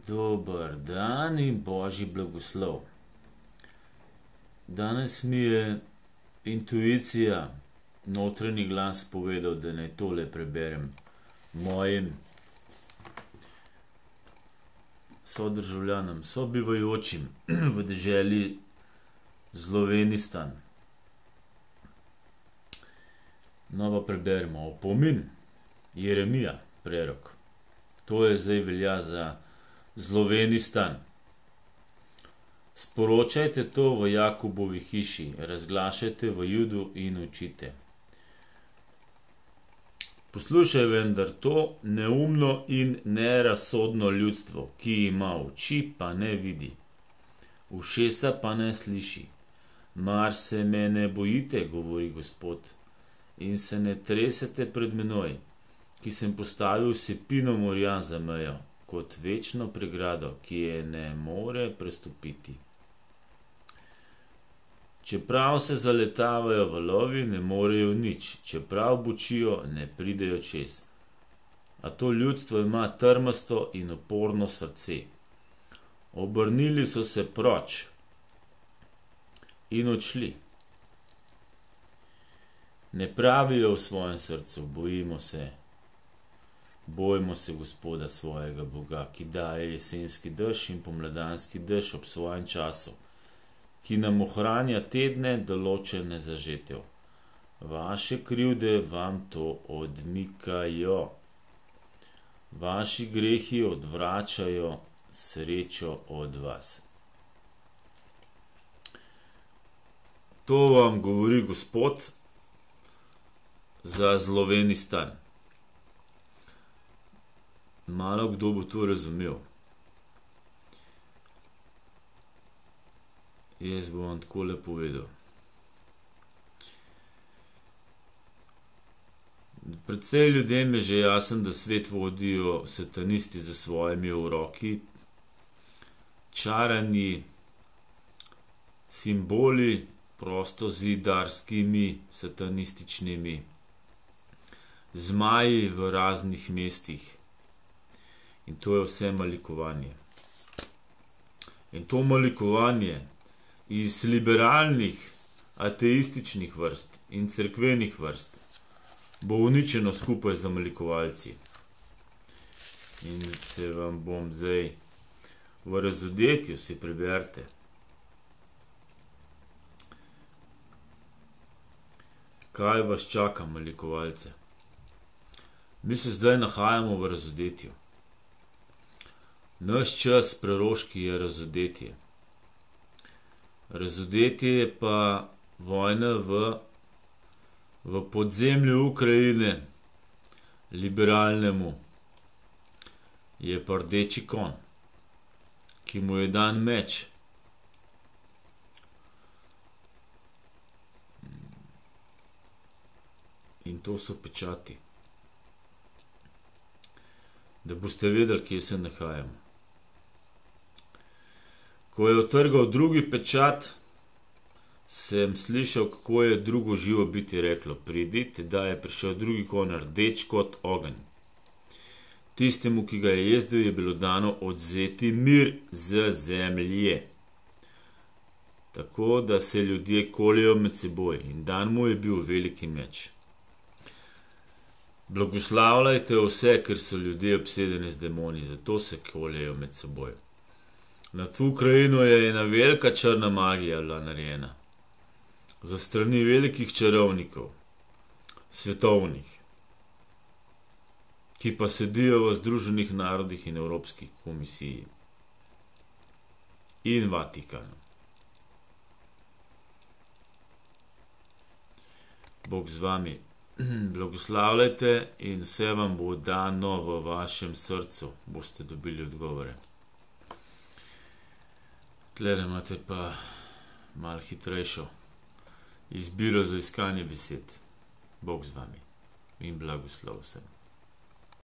Dober dan in božji blagoslov. Danes mi je intuicija, notranji glas povedal, da naj tole preberem mojim sodržavljanom, sobivajočim v deželi Slovenistan. No, pa preberemo. Opomin Jeremija, prerok. To je zdaj velja za Slovenistan. Sporočajte to v Jakobovi hiši, razglašajte v Judu in učite. Poslušaj vendar to neumno in nerazsodno ljudstvo, ki ima oči, pa ne vidi, ušesa pa ne sliši. Mar se me ne bojite, govori Gospod, in se ne tresete pred menoj, ki sem postavil sepino morja za mejo, kot večno pregrado, ki je ne more prestopiti. Čeprav se zaletavajo valovi, ne morejo nič, čeprav bučijo, ne pridejo čez. A to ljudstvo ima trmasto in oporno srce. Obrnili so se proč in odšli. Ne pravijo v svojem srcu, bojmo se Gospoda svojega Boga, ki daje jesenski dež in pomladanski dež ob svojem času, ki nam ohranja tedne določene za žetev. Vaše krivde vam to odmikajo. Vaši grehi odvračajo srečo od vas. To vam govori Gospod za Slovenistan. Malo kdo bo to razumel. Jaz bom vam takole povedal. Predvsej ljudem je že jasen, da svet vodijo satanisti za svojimi uroki, čarani simboli, prostozidarskimi, satanističnimi, zmaji v raznih mestih. In to je vse malikovanje. In to malikovanje iz liberalnih, ateističnih vrst in cerkvenih vrst bo uničeno skupaj za malikovalci. In se vam bom zdaj v razodetju, si preberite. Kaj vas čaka, malikovalce? Mi se zdaj nahajamo v razodetju. Naš čas preroški je razodetje. Razodetje je pa vojna v podzemlju Ukrajine, liberalnemu, je pa rdeči konj, ki mu je dan meč. In to so pečati. Da boste vedeli, kje se nahajamo. Ko je otrgal drugi pečat, sem slišal, kako je drugo živo biti reklo: pridi, tedaj je prišel drugi konj, rdeč kot ogenj. Tistemu, ki ga je jezdil, je bilo dano odvzeti mir z zemlje. Tako da se ljudje koljejo med seboj, in dan mu je bil veliki meč. Blagoslavljajte vse, ker so ljudje obsedeni z demoni, zato se koljejo med seboj. Nad Ukrajino je ena velika črna magija bila narejena. Za strani velikih čarovnikov, svetovnih, ki pa sedijo v Združenih narodih in Evropski komisiji in Vatikanu. Bog z vami. Blagoslavljajte in vse vam bo dano v vašem srcu. Boste dobili odgovore. Tlele imate pa malo hitrejšo izbiro za iskanje besed. Bog z vami in blagoslov vsem.